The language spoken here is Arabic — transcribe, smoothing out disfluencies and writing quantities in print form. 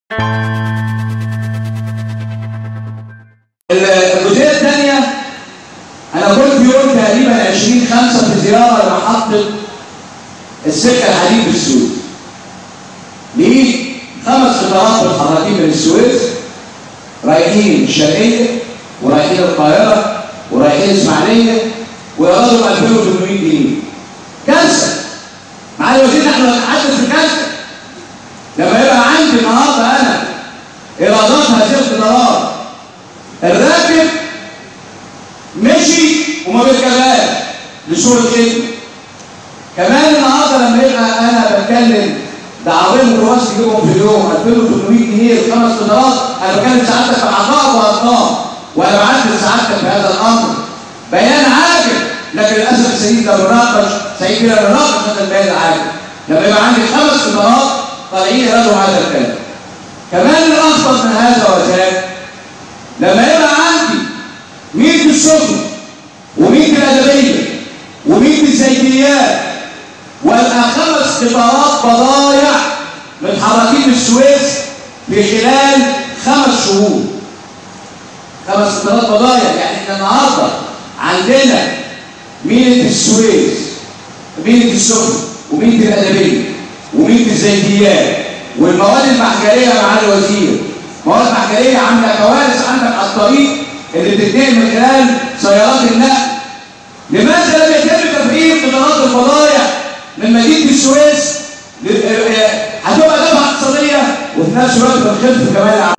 الجزئيه الثانيه، انا كنت يوم تقريبا 20/5 في زياره لمحطه السكه الحديد بالسويس. ليه 5 قطارات متحركين من السويس رايحين الشرقيه ورايحين القاهره ورايحين اسماعيليه ويقبضوا 2800 جنيه. كارثه. معالي الوزير احنا بنتحدث في كارثه. لما يبقى عندي النهارده انا ايرادات هذه القطارات، الراكب مشي وما بيركبهاش لسوء الخدمه. كمان النهارده لما يبقى انا بتكلم ده عربيه ميكروباص يجيبهم في اليوم 2800 جنيه ل5 قطارات، انا بتكلم سعادتك في عطاء وارقام، وانا بعدل سعادتك في هذا الامر بيان عاجل، لكن للاسف الشديد ده بنناقش سعيد كده بنناقش هذا البيان العاجل. لما يبقى عندي 5 قطارات طالعين يردوا هذا الكلام. كمان الاخطر من هذا وذاك، لما يبقى عندي 100 السفن و100 الادبيه و100 الزيتيات وابقى 5 قطارات بضايع متحركين من السويس في خلال 5 شهور. 5 قطارات بضايع، يعني احنا النهارده عندنا ميناء السويس، ميناء السفن وميناء الادبيه وميناء الزيتيات والمواد المحجريه يا معالي الوزير. مواد محجريه عامله كوارث عندك على الطريق اللي بتتنقل من خلال سيارات النقل. لماذا لم يتم تفعيل قطارات البضائع من مدينه السويس؟ هتبقى دفعه اقتصاديه وفي نفس الوقت بنخف كمان